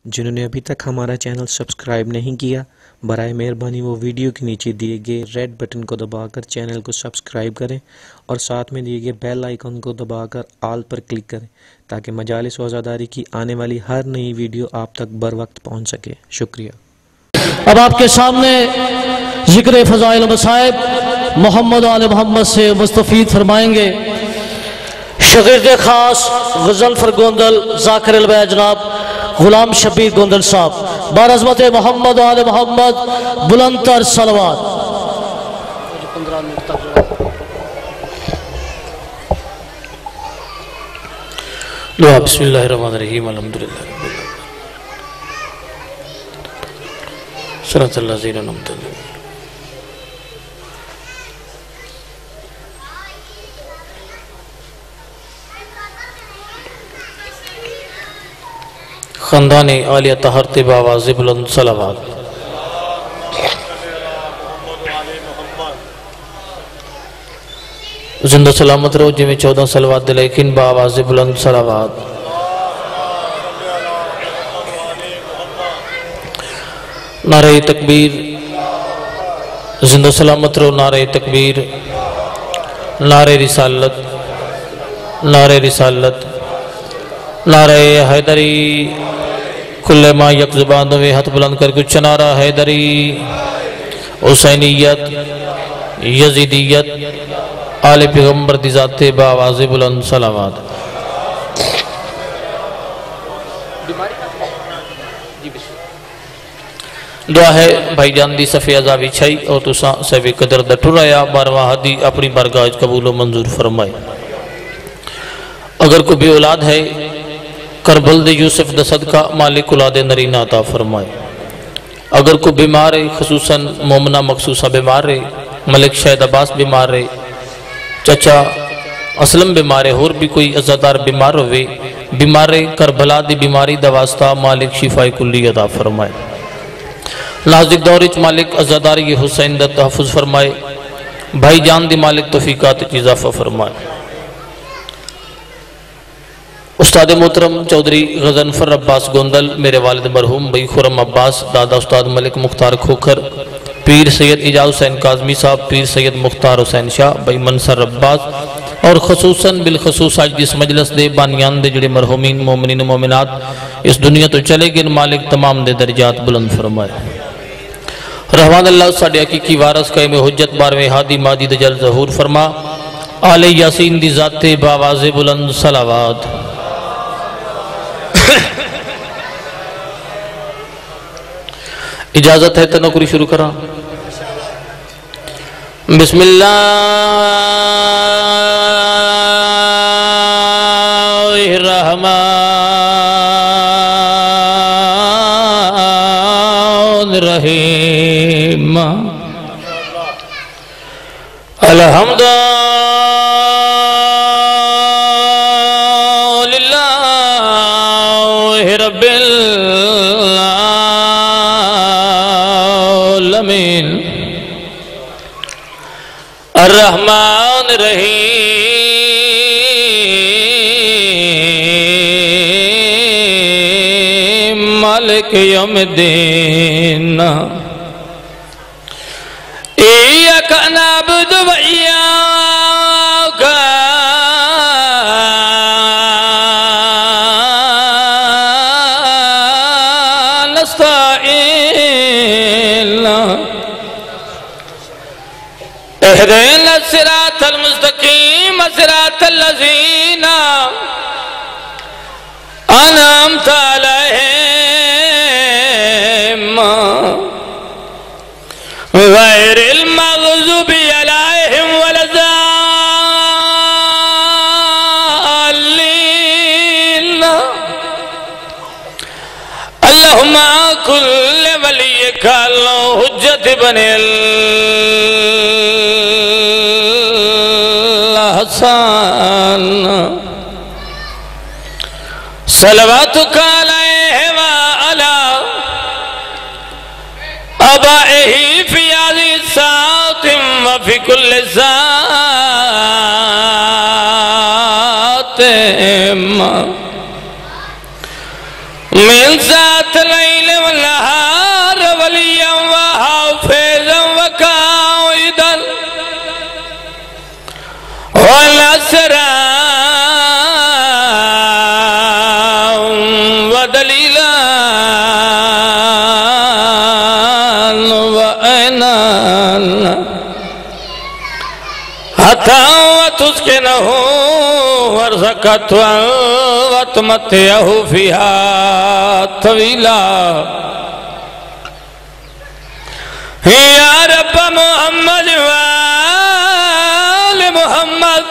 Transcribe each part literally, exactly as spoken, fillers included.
جنہوں نے ابھی تک ہمارا چینل سبسکرائب نہیں کیا برائے مہربانی وہ ویڈیو کے نیچے دیے گئے ریڈ بٹن کو دبا کر چینل کو سبسکرائب کریں اور ساتھ میں دیے گئے بیل آئیکن کو دبا کر آل پر کلک کریں تاکہ مجالس و عزاداری کی آنے والی ہر نئی ویڈیو آپ تک بر وقت پہنچ سکے۔ شکریہ۔ اب آپ کے سامنے ذکر فضائل و مصائب محمد آل محمد سے مستفید فرمائیں گے شاگرد خاص غزل فرگوندل ذاکر البیع جناب غلام شبیر گوندل صاحب بارعظمت محمد آل محمد بلند تر صلوات۔ دعا بسم اللہ الرحمن الرحیم الحمدللہ صراط اللہ زیر نمتن۔ خاندان عالیہ طہر طب آواز بلند صلوات۔ زندہ سلامت رو جی میں چودہ صلوات دلیکن با آواز بلند صلوات۔ نعرہ تکبیر زندہ سلامت رو نعرہ تکبیر نعرہ رسالت نعرہ رسالت نعرہ حیدری کل ما یک زبان دوے ہاتھ بلند کر کچھ نعرہ حیدری حسینیت یزیدیت آل پیغمبر دی ذات با آواز بلند صلوات۔ دعا ہے بھائی جان دی صفی عذابی چھائی اور تو سیوی قدر دٹو رہا بارواں حدی اپنی بارگاہ قبول و منظور فرمائے۔ اگر کوئی بھی اولاد ہے کربل دے یوسف دا صدقہ مالک اولاد نرینہ عطا فرمائے۔ اگر کوئی بیمار ہے خصوصاً مومنہ مخصوصہ بیمار ہے ملک شہد عباس بیمار ہے چچا اسلم بیمار ہے اور بھی کوئی عزادار بیمار ہوئے بیمار کربلا دی بیماری دا واسطہ مالک شفاء کلی عطا فرمائے۔ نازک دورچ مالک عزاداری حسین دا تحفظ فرمائے۔ بھائی جان دی مالک توفیقات اضافہ فرمائے۔ استاد محترم چودھری غضنفر عباس گوندل میرے والد مرحوم بھائی خرم عباس دادا استاد ملک مختار کھوکھر پیر سید ijaz حسین کاظمی صاحب پیر سید مختار حسین شاہ بھائی منصر عباس اور خصوصاً بالخصوص آج جس مجلس دے بانیان دے جڑے مرحومین مومنین مومنات اس دنیا تو چلے گئے مالک تمام دے درجات بلند فرمائے۔ رحمان اللہ ساڑھے حقیقی وارث قائم حجت بارویں ہادی مادی دجل ظہور فرما آل یاسین دی ذات باواز بلند صلوات۔ اجازت ہے تو نوکری شروع کرا۔ بسم اللہ الرحمن الرحیم الحمد رب العالمین الرحمن الرحیم مالک یوم الدین ایاک نعبد و ایاک اهدنا الصراط المستقيم صراط الذين أنعمت عليهم غير المغضوب عليهم ولا الضالين اللهم كل وليك الحجة بن الحسن صلواتك عليه وعلى آبائه في هذه الساعة وفي كل ساعة من ذات لیل والنہار ولیا وحافظا وقائدا ونصرا ودلیلا وعینا حتی وتسکنہ ورزقت وتمتعہ فیہا طویلا یا رب محمد وآل محمد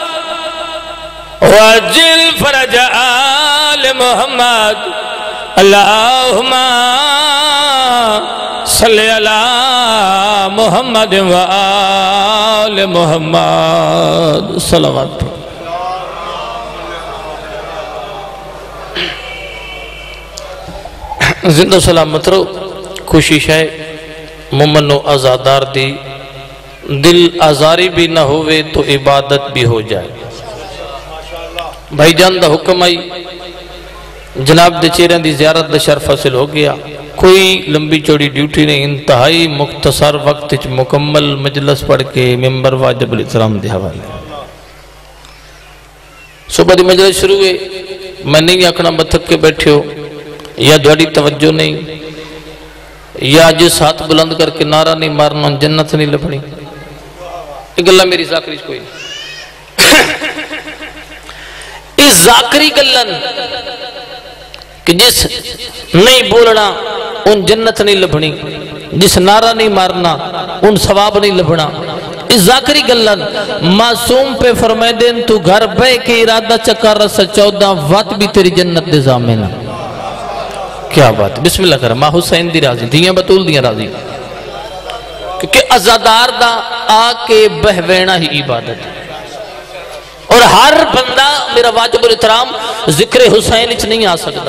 وعجل فرج آل محمد اللہم صلی علی محمد وآل محمد صلوات پر زندہ سلامت رو کوشش ہے مومن و آزادار دی دل آزاری بھی نہ ہوئے تو عبادت بھی ہو جائے بھائی جان دا حکم آئی جناب دے چیریں دی زیارت دا شرف حاصل ہو گیا کوئی لمبی چوڑی ڈیوٹی نہیں انتہائی مختصر وقت مکمل مجلس پڑھ کے ممبر واجب الاحترام دے حوالے صبح دی مجلس شروع ہوئے میں نہیں آکھنا بتھک کے بیٹھے ہو یا دوڑی توجہ نہیں یا جس ہاتھ بلند کر کے نعرہ نہیں مارنا جنت نہیں لبھنی ایک اللہ میری ذاکری کوئی اس ذاکری گلن کہ جس نہیں بولنا ان جنت نہیں لبھنی جس نعرہ نہیں مارنا ان ثواب نہیں لبھنا اس ذاکری گلن معصوم پہ فرمائے دین تو گھر بے کے ارادہ چکر رسا چودہ وات بھی تیری جنت دے زامنہ کیا بات بسم اللہ کرم ماں حسین دی راضی دیاں بطول دیاں راضی کیونکہ ازادار دا آکے بہوینا ہی عبادت اور ہر بندہ میرا واجب الاحترام ذکر حسین اچھ نہیں آ سکتا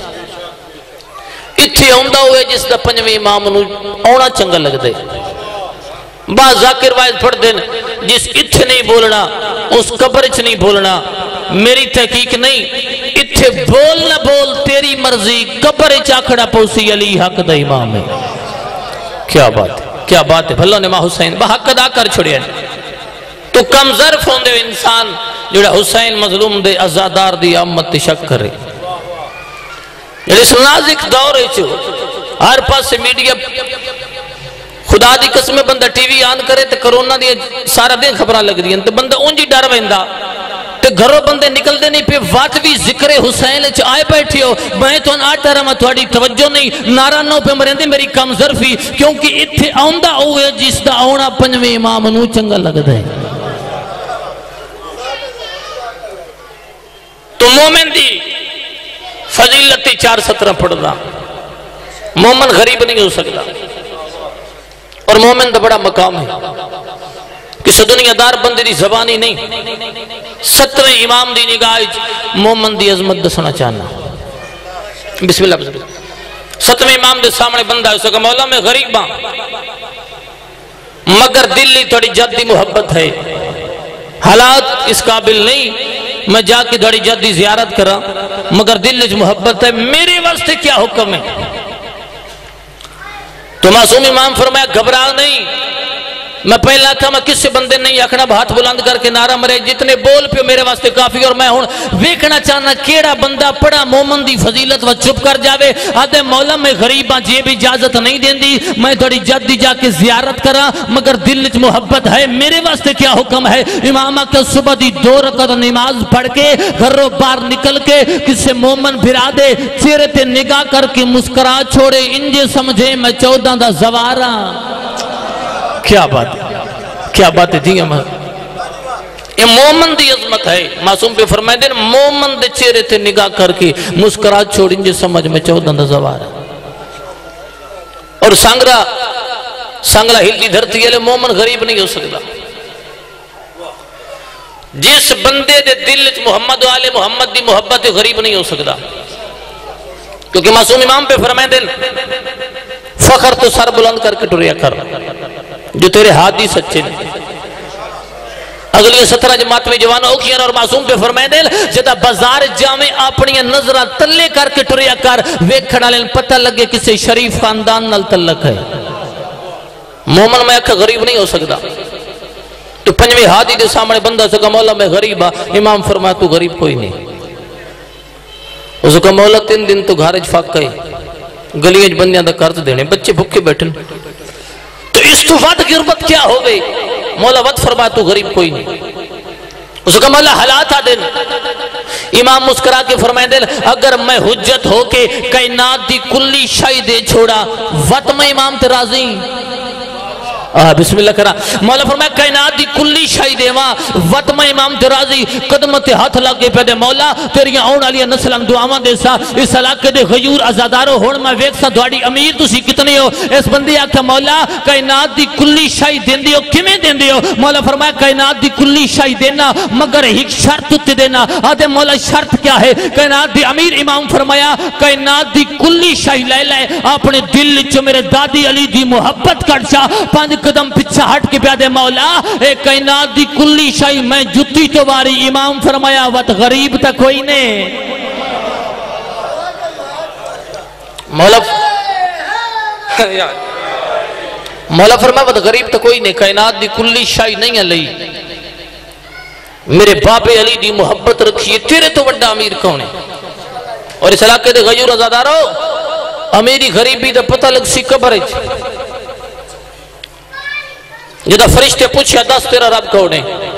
اتھے ہوندہ ہوئے جس دا پنجویں امام اونا چنگا لگ دے بعض ذاکر وائد پڑھ دیں جس اتھے نہیں بولنا اس قبر اچھ نہیں بولنا میری تحقیق نہیں اتھے بول نہ بول تیری مرضی قبر چاکڑا پوسی علی حق دا امام ہے کیا بات ہے کیا بات ہے بھلو نے ماں حسین بحق ادا کر چھوڑیا تو کم ظرف ہوں دے انسان جوڑا حسین مظلوم دے ازادار دی امت شک کرے اس نازک دور ہے چھو ہر پاس سے میڈیا خدا دی قسم بندہ ٹی وی آن کرے تو کرونا دی سارا دن خبرہ لگ دیا تو بندہ اونجی ڈر ویندہ تو گھروں بندے نکل دے نہیں پہ وات بھی ذکر حسین آئے بیٹھی ہو میں تو ان آٹھ رہا تھوڑی توجہ نہیں نارا نو پہ مرندے میری کم ظرفی کیونکہ اتھے آؤندہ ہوئے جس دا آونا پنجویں امام نو چنگا لگ دے تو مومن دی فضیلتی چار سترہ پڑھ دا مومن غریب نہیں ہو سکتا اور مومن دا بڑا مقام ہے کسی دنیا دار بندے دی زبانی نہیں سترہ امام دی نگاہ مومن دی عظمت دسنا چاہنا بسم اللہ بسم اللہ سترہ امام دے سامنے بندہ ہے اس کا مولا میں غریب ہاں مگر دلی تھوڑی جدی محبت ہے حالات اس قابل نہیں میں جا کے تھوڑی جدی زیارت کرا مگر دلی محبت ہے میرے واسطے کیا حکم ہے تو معصوم امام فرمایا گھبرا نہیں میں پہلا تھا میں کس سے بندے نہیں آکھنا ہاتھ بلند کر کے نعرہ مرے جتنے بول پہ میرے واسطے کافی اور میں ہوں ویکھنا چاہنا کیڑا بندہ پڑا مومن دی فضیلت و چپ کر جاوے آدھے مولا میں غریباں جے بھی اجازت نہیں دین دی میں تھوڑی جدی جا کے زیارت کرا مگر دل وچ محبت ہے میرے واسطے کیا حکم ہے امام کے صبح دی دو رکعت نماز پڑھ کے گھروں باہر نکل کے کسے مومن بھرا دے چہرے تے نگاہ کر کے مسکرا چھوڑے انجے سمجھے میں چودہ دا زوارا کیا بات ہے کیا بات ہے جی امہ یہ مومن دی عظمت ہے معصوم پہ فرمائے دیں مومن دے چہرے تے نگاہ کر کے مسکرات چھوڑیں جو سمجھ میں چودہ دزوار ہے اور سانگرہ سانگلہ ہلتی دھرتی ہے لے مومن غریب نہیں ہو سکتا جس بندے دے دل محمد و آل محمد دی محبت غریب نہیں ہو سکتا کیونکہ معصوم امام پہ فرمائے دیں فخر تو سر بلند کر کے ٹریا کر جو تیرے ہاتھی سچے نہیں اگلی سترہ جماعت میں جوان اوکھیاں اور معصوم پہ فرمائے دل جدہ بازار جامع اپنی نظرہ تلے کر کے ٹریا کر ویکھڑا لین پتہ لگے کسی شریف خاندان نل تلک ہے. مومن میں اکھا غریب نہیں ہو سکتا. تو پنجویں ہادی دے سامنے بندہ سکا مولا میں غریب ہاں. امام فرمایا تو غریب کوئی نہیں. اس کا مولا تین دن تو گھارج فاق گئے گلیاں بندیاں دا قرض دینے بچے بھکے بیٹھن تو اس تو وعد غربت کیا ہو گئی. مولا وعد فرمایا تو غریب کوئی نہیں. اس کا مولا حالات آ دن. امام مسکرا کے فرمائے دل اگر میں حجت ہو کے کائنات دی کلی شائی دے چھوڑا وعد میں امام تے راضی. بسم اللہ کرا. مولا فرمایا کائنات دی کلی شائی دے وہاں وط میں امام درازی قدمت ہاتھ لگے پیدے مولا تیریاں آن علیہ نسلم دعاوان دے سا اس علاقے دے غیور ازادارو ہون میں ویک سا دواری امیر تسی کتنے ہو. اس بندی آکھا مولا کائنات دی کلی شائی دین دیو کمیں دین دیو. مولا فرمایا کائنات دی کلی شائی دینا مگر ایک شرط تے دینا. آدھے مولا شرط کیا ہے. کائنات دی امیر امام فرمایا کائنات دی کلی شائی لے لے اپنے دل چو میرے دادی علی دی محبت کرچا پانچ قدم پچھا ہٹ کے پیادے مولا اے کائنات دی کلی شائی میں جتی تو باری. امام فرمایا وقت غریب تا کوئی نے. مولا مولا فرمایا وقت غریب تا کوئی نے کائنات دی کلی شائی نہیں ہے لئی میرے باپ علی دی محبت رکھیے تیرے تو بڑا امیر کون ہے. اور اس علاقے دے غیور ازادارو امیری غریبی دا پتہ لگ سی قبر ہے. جدہ فرشتے پوچھیا دس تیرا رب کونے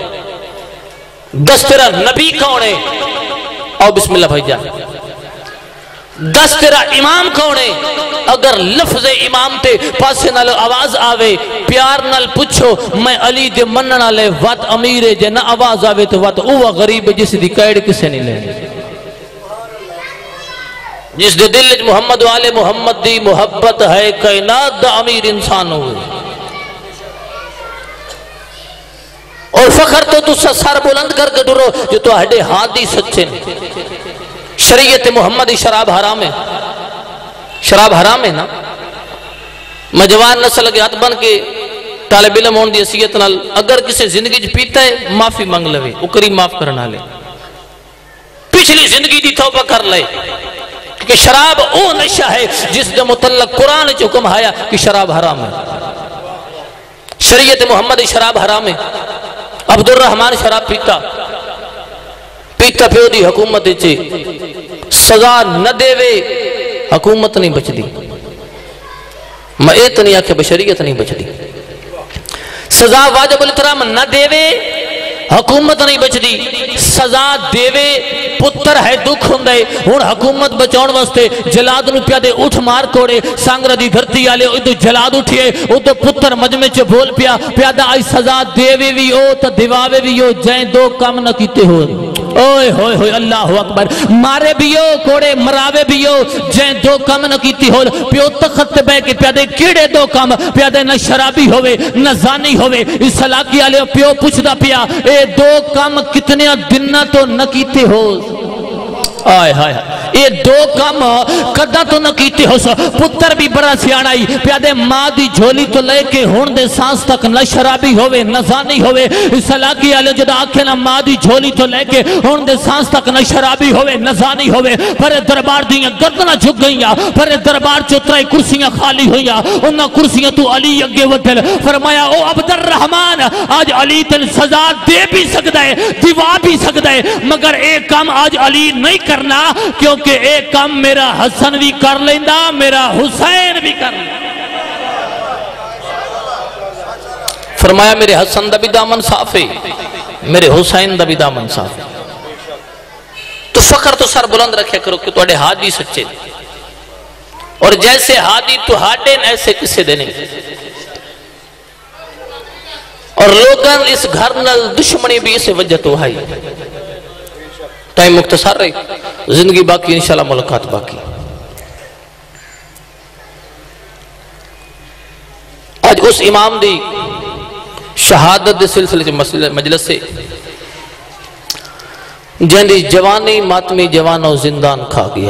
دس تیرا نبی کونے او بسم اللہ بھائی جان دس تیرا امام کونے. اگر لفظ امام تے پاسے نال آواز آوے پیار نال پوچھو میں علی دے مننا لے وات امیرے جے نہ آواز آوے تو وات اوہ غریب جس دی قید کسے نہیں لے جس دے دل محمد والے محمد دی محبت ہے کائنات دا امیر انسان ہوئے. اور فخر تو تو سر بلند کر کے ڈرو جو تو ہڈے ہادی سچے شریعت محمد شراب حرام ہے. شراب حرام ہے نا. میں جوان نسل کے ہاتھ بن کے طالب علم ہون دی حیثیت نال اگر کسی زندگی جو پیتا ہے معافی مانگ لے وہ کریم معاف کرنا لے پچھلی زندگی دی توبہ کر لے کہ شراب او نشہ ہے جس جو متعلق قرآن جو حکم آیا کہ شراب حرام ہے. شریعت محمد شراب حرام ہے. عبد الرحمن شراب پیتا پیتا پیو دی حکومت چے سزا نہ دے وے حکومت نہیں بچ دی. میں ایت نہیں آکھے بشریعت نہیں بچ دی. سزا واجب الاترام نہ دے وے حکومت نہیں بچ دی. سزا دے وے پتر ہے دکھ ہوں دے ہون حکومت بچاؤن واسطے جلاد نو پیادے اٹھ مار کوڑے سانگرہ دی دھرتی آلے ادھو جلاد اٹھئے ادھو پتر مجمع چے بھول پیا پیادہ آئی سزا دیوے بھی ہو تا دیواوے بھی ہو جائیں دو کام نہ کیتے ہو. اوئے ہوئے ہوئے اللہ اکبر. مارے بھی ہو کوڑے مراوے بھی ہو جائیں دو کام نہ کیتے ہو. پیو تخت بے کے پیادے کیڑے دو کام پیادے نہ شرابی ہوئے نہ زانی ہوئے. اس علاقی آلے پیو پوچھ دا پیا اے دو کام کتنے دنہ تو نہ کیتے ہو. آئے آئے یہ دو کام قدہ تو نہ کیتے ہو. پتر بھی بڑا سیانائی پیادے ماں دی جھولی تو لے کے ہون دے سانس تک نہ شرابی ہوئے نہ زانی ہوئے. اس علاقی آلے جدہ آکھے نہ ماں دی جھولی تو لے کے ہون دے سانس تک نہ شرابی ہوئے نہ زانی ہوئے. پر دربار دیاں گردنہ جھک گئیاں پر دربار چوترائی کرسیاں خالی ہوئیاں انہاں کرسیاں تو علی اگے وٹھل. فرمایا او عبد الرحمن آج علی تن سزا دے بھی سکتا ہے دیوا بھی سکتا ہے مگر ایک کام آج علی نہیں کرنا کیونکہ ایک کام میرا حسن بھی کر لیندہ میرا حسین بھی کر لیندہ. فرمایا میرے حسن دا بھی دامن صاف ہے میرے حسین دا بھی دامن صاف ہے. تو فخر تو سر بلند رکھے کرو کہ توڑے ہادی سچے اور جیسے ہادی تو ہاڈین ایسے کسے دینے اور لوگاں اس گھر نل دشمنی بھی اسے وجہ تو ہائی. ٹائم مختصر رہی زندگی باقی انشاءاللہ ملاقات باقی. آج اس امام دی شہادت دے سلسلے مجلس سے جن دی جوانی ماتمی جوانو زندان کھا گیا.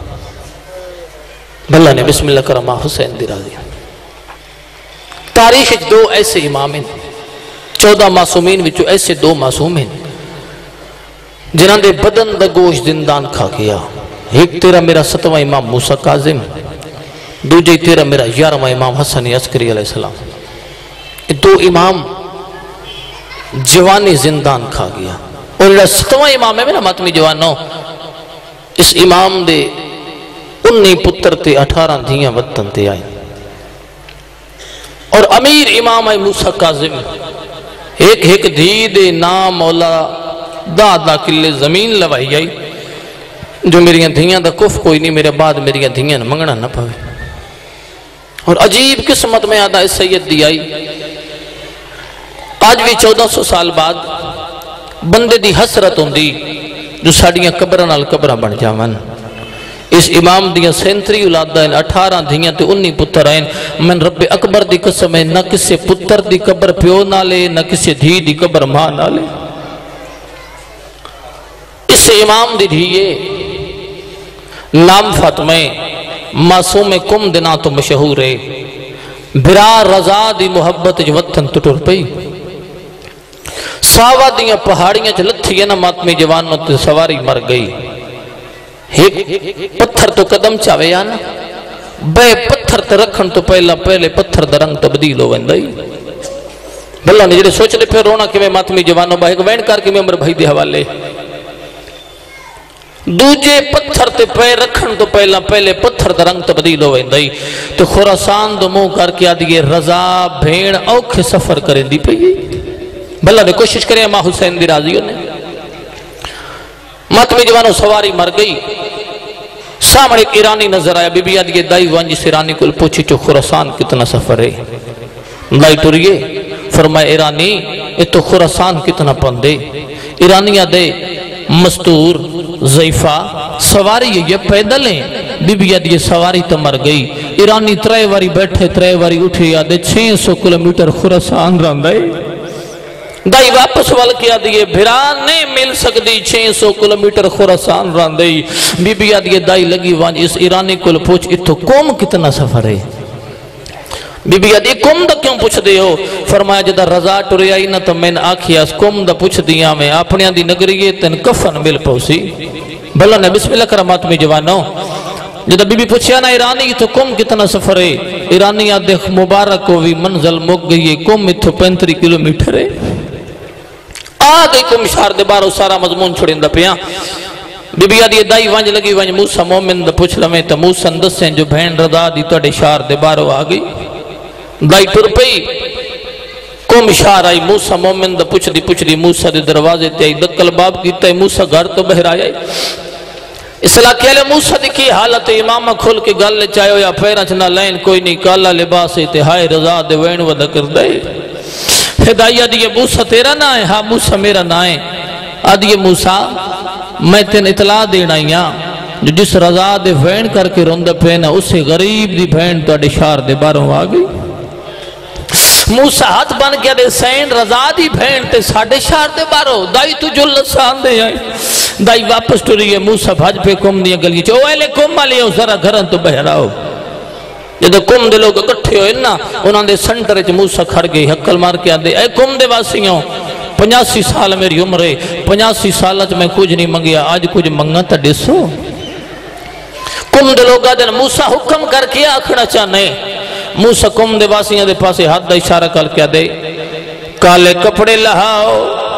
اللہ نے بسم اللہ کرما حسین دی راضی. تاریخ دو ایسے امام ہیں چودہ معصومین وچوں ایسے دو معصوم ہیں جنہاں دے بدن دا گوشت زندان کھا گیا. ایک تیرا میرا ستواں امام موسیٰ کاظم، دوجے تیرا میرا یارواں امام حسن عسکری علیہ السلام. دو امام جوانی زندان کھا گیا. اور جڑا ستواں امام ہے میرا ماتمی جوانوں، اس امام دے انی پتر تے اٹھارہ دھیاں وطن تے آئیں. اور امیر امام ہے موسیٰ کاظم، ایک ایک دھی دے نام مولا دا دا کلے زمین لوائی آئی جو میری دھیاں دا کف کوئی نہیں، میرے بعد میری دھیاں منگنا نہ پاوے. اور عجیب قسمت میں آدھا اس سید دی آئی. آج بھی چودہ سو سال بعد بندے دی حسرت ہوں دی جو ساڑیاں قبران نال قبران بن جاون. اس امام دیاں سینتری اولادہ ہیں، اٹھارہ دھیاں تے انی پتر ہیں. من رب اکبر دی قسم ہے، نہ کسے پتر دی قبر پیو نہ لے، نہ کسے دھی دی قبر ماں نہ لے. اس امام دی دھیے نام فاطمہ معصوم کم دنا تو مشہور ہے. برا رضا دی محبت جو وطن تٹور پئی. ساوا دیاں پہاڑیاں چ لتھی ہے نا ماتمی جوانوں تے سواری مر گئی. ایک پتھر تو قدم چاوے آنا بے پتھر تے رکھن تو پہلا پہلے پتھر دا رنگ تبدیل ہو ویندائی. بھلا نے جڑے سوچ لے پھر رونا کہ میں ماتمی جوانوں با ایک وین کر کے میں عمر بھائی دے حوالے. دوجے پتھر تے پیر رکھن تو پہلا پہلے پتھر دا رنگ تبدیل ہو ویندائی. تو خراسان دو منہ کر کے آدھیے رضا بھیڑ اوکھے سفر کریں دی پئی. بھلا نے کوشش کریں ماں حسین دی راضیوں نے. ماتمی جوانوں سواری مر گئی. سامنے ایک ایرانی نظر آیا. بی بی آدھیے دائی وانجی سے ایرانی کو پوچھی چو خراسان کتنا سفر ہے. دائی ٹوریے فرمائے ایرانی یہ تو خراسان کتنا پندے. ایرانی آدھے مستور ضعیفہ سواری یہ پیدل ہیں. بی بی آدھیے سواری تو مر گئی. ایرانی ترے واری بیٹھے ترے واری اٹھے آدھے چھے سو کلومیٹر خراسان راندے. دائی واپس وال کیا دیئے بھران نہیں مل سکتی چھے سو کلومیٹر خوراسان راندئی. بی بی آدھیے دائی لگی وانج اس ایرانی کو پوچھ اتو قوم کتنا سفر ہے. بی بی آدھیے قوم دا کیوں پوچھ دے ہو. فرمایا جدہ رضا ٹورے آئی نا تو میں نے آکھیا اس قوم دا پوچھ دیا میں اپنی آدھی نگریے تن کفن مل پوسی. بھلا نے بسم اللہ کرامات میں جوانوں جدہ بی بی پوچھیا نا ایرانی تو قوم کتنا سفر ہے. ایرانی آدھے مبارک ہوئی منزل مک گئی ہے قوم اتو پینتری کلومیٹر ہے. آدھے کو مشار دے بارو سارا مضمون چھوڑیں دا پیا. بی بی آدھی دائی وانج لگی وانج موسیٰ مومن دا پوچھ لمیں تا موسیٰ دسیں جو بہن رضا دی توڑے شار دے بارو آگئی. دائی ٹر پئی کو مشار آئی. موسیٰ مومن دا پوچھ دی پوچھ دی موسیٰ دے دروازے تے آئی. دکل باب کیتا ہے موسیٰ گھر تو بہر آئی. اصلاح کیا لے موسیٰ دی کی حالت امامہ کھول کے گل لے چاہے ہو یا پیرانچ نہ لین کوئی نہیں کالا لباس تے ہائے رضا دے وین ودہ کر دے. ہدائی آدھیے موسیٰ تیرا نہ ہے. ہاں موسیٰ میرا نہ ہے. آدھیے موسیٰ میں تین اطلاع دینا ہیا جو جس رضا دے بھین کر کے روندہ پہنا اسے غریب دی بھین تو اڈے شار دے باروں آگئی. موسیٰ ہاتھ بن گیا دے سین رضا دی بھین تے ساڑھے شار دے باروں. دائی تو جو لسان دے آئی. دائی واپس تو رہی ہے. موسیٰ بھاج پہ کم دیا گلی چھو اے لے کم آلے ہو ذرا گھرن تو بہراؤ. جدہ کم دے لوگ اکٹھے ہوئے نا انہاں دے سنٹر اچھ موسیٰ کھڑ گئی حقل مار کے آدھے اے کم دے واسیوں پنیاسی سال میری عمر ہے. پنیاسی سالت میں کچھ نہیں منگیا آج کچھ منگا تا ڈسو. کم دے لوگ آدھے موسیٰ حکم کر کے آکھنا چاہنے. موسیٰ کم دے واسیوں دے پاسے ہاتھ دا اشارہ کر کے آدھے کالے کپڑے لہاؤ.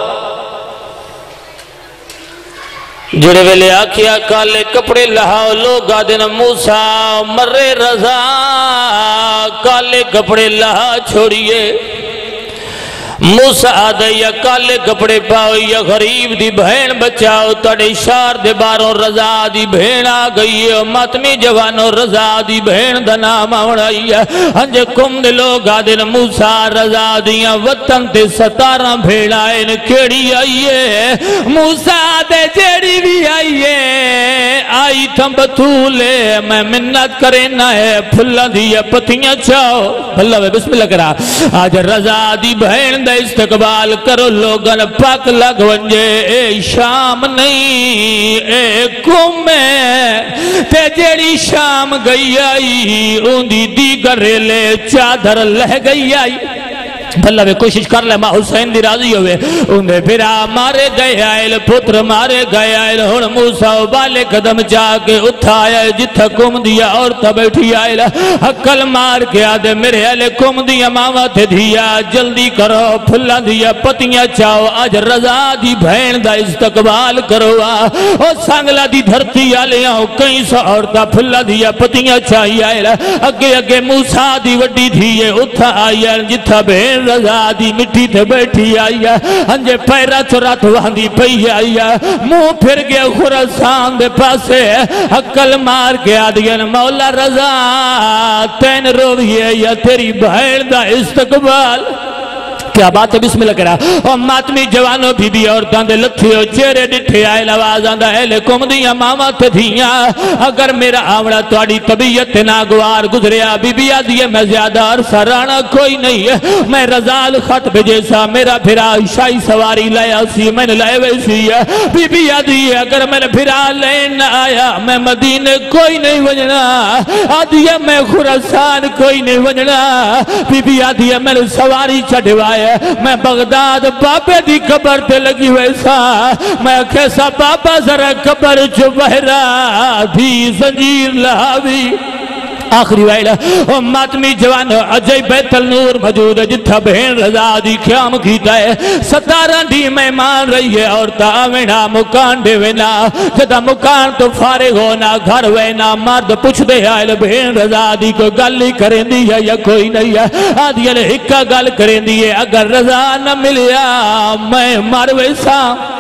جڑے ویلے آکھیا کالے کپڑے لہاؤ. لوگ آدھے موسیٰ مرے رضا کالے کپڑے لہا چھوڑیے. موسیٰ آدھے یا کالے کپڑے پاؤ یا غریب دی بہن بچاؤ. تڑے شار دے باروں رضا دی بہن آگئی ہے. ماتمی جوانوں رضا دی بہن دا نام آوڑائی ہے. ہنجے کم دے لوگ آدھے موسیٰ رضا دیاں وطن تے ستارہ بھیڑائیں کیڑی آئی ہے. موسیٰ آدھے جیڑی بھی آئی ہے آئی تھم بطولے میں منت کرے نہ ہے پھلا دیا پتیاں چاہو. اللہ بے بسم اللہ کرا. آج رضا دی بہن دا استقبال کرو لوگن پاک لگ ونجے. اے شام نہیں اے کم ہے تے جیڑی شام گئی آئی اون دی دیگر لے چادر لہ گئی آئی. بھلا بھی کوشش کر لے ماں حسین دی راضی ہوئے انہیں پھرا مارے گئے آئل پتر مارے گئے آئل ہون موسیٰ بالے قدم جا کے اٹھایا جتھا کم دیا عورتہ بیٹھی آئل حقل مار کے آدھے میرے آئلے کم دیا ماما تھے دیا جلدی کرو پھلا دیا پتیاں چاہو آج رضا دی بھین دا استقبال کرو اور سانگلہ دی دھرتی آلیاں کئی سو عورتہ پھلا دیا پتیاں چاہی آئل اگے اگے موسیٰ دی وڈی دھیے اٹھا آئل جتھا بھین رضا دی مٹی تھے بیٹھی آئی ہے انجے پیرا چورا تو وہاں پئی آئی ہے منہ پھر گیا خراسان دے پاسے عقل مار کے آدھین مولا رضا تین رویے یا تیری بھین دا استقبال کیا بات ہے بسم اللہ کرا اور ماتمی جوانوں بھی بھی عورتان دے لتھیو چہرے ڈٹھے آئے لوازان دا اہلے کم دیا ماما تے دھیاں اگر میرا آوڑا توڑی طبیعت ناگوار گزریا بی بی آدھیے میں زیادہ عرصہ رانا کوئی نہیں ہے میں رضال خط بھیجے سا میرا پھرا شاہی سواری لیا سی میں نے لائے ویسی ہے بی بی آدھیے اگر میں نے پھرا لین آیا میں مدینے کوئی نہیں وجنا آدھیے میں خراسان کوئی نہیں وجنا بی بی آدھیے میں نے سواری چڑھوائے میں بغداد بابے دی قبر تے لگی ویسا میں کیسا بابا ذرا قبر جو بہرا بھی زنجیر لہاوی آخری وائلہ او ماتمی جوان عجائی بیت النور موجود ہے جتھا بہن رضا دی قیام کیتا ہے ستارہ دی میں مان رہی ہے اور تاوینا مکان دے وینا جدہ مکان تو فارغ ہونا گھر وینا مرد پوچھ دے آئے بہن رضا دی کوئی گل ہی کریں دی ہے یا کوئی نہیں ہے آدھی نے ہکا گل کریں دی ہے اگر رضا نہ ملیا میں مر ویسا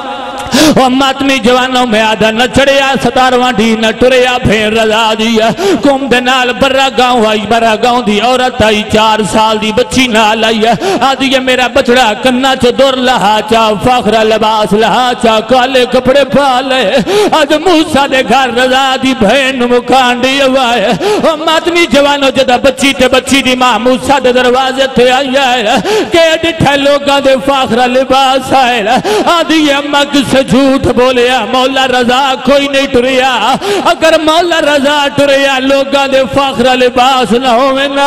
اور ماتمی جوانوں میں آدھا نہ چڑیا ستارواں دی نہ ٹریا بھین رضا دیا کم دنال برا گاؤں آئی برا گاؤں دی عورت آئی چار سال دی بچی نال آئی آدھی یہ میرا بچڑا کننا چو دور لہا چا فاخرہ لباس لہا چا کالے کپڑے پالے آج موسیٰ دے گھر رضا دی بھین مکان دی ہوائے اور ماتمی جوانوں جدہ بچی تے بچی دی ماں موسیٰ دے دروازے تے آئی آئے کہ ڈٹھے لوگاں دے فاخرہ لباس آئے آدھی یہ اممہ کسے جھوٹ بولیا مولا رضا کوئی نہیں ٹریا اگر مولا رضا ٹریا لوگاں دے فاخرہ لباس نہ ہوئے نا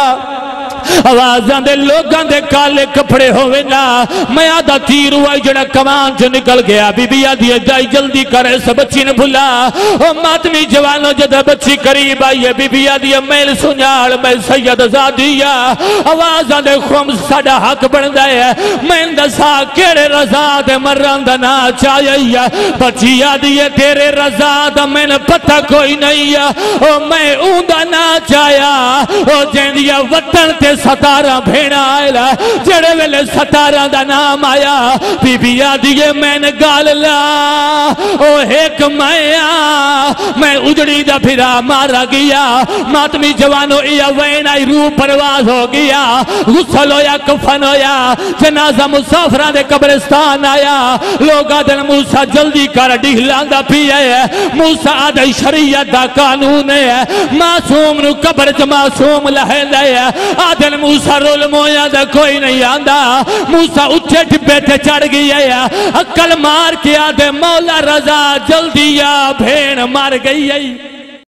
آوازاں دے لوگاں دے کالے کپڑے ہوئے نا میں آدھا تیر ہوا جڑا کمان جو نکل گیا بی بی آدھی جائی جلدی کرے سا بچی نے بھلا او ماتمی جوانوں جدہ بچی قریب آئی ہے بی بی آدھی میل سنیاڑ میں سید زادیا آوازاں دے خوم ساڑا حق بڑھ دائے میں اندسا کیڑے رضا دے مران دا نا چاہیے بچی آدھی تیرے رضا دا میں نے پتہ کوئی نہیں ہے او میں اون دا نا چاہیا او جیندیا وطن تے ستارہ بھیڑا آئیلا جڑے ویلے ستارہ دا نام آیا بی بی آدھیے میں نے گال لا او ایک میاں میں اجڑی دا پھرا مارا گیا ماتمی جوانو ایا وین آئی روح پرواز ہو گیا غسل ہویا کفن ہویا جنازہ مسافرہ دے قبرستان آیا لوگا دن موسیٰ جلدی کر ڈیلان دا پیئے موسیٰ آدھائی شریعت دا قانون ہے معصوم نو قبر چ معصوم لہے لے آدھے موسیٰ رول مویا دا کوئی نہیں آندہ موسیٰ اچھے ٹپے تے چڑھ گئی ہے عقل مار کے آدھے مولا رضا جلدی یا بھین مار گئی ہے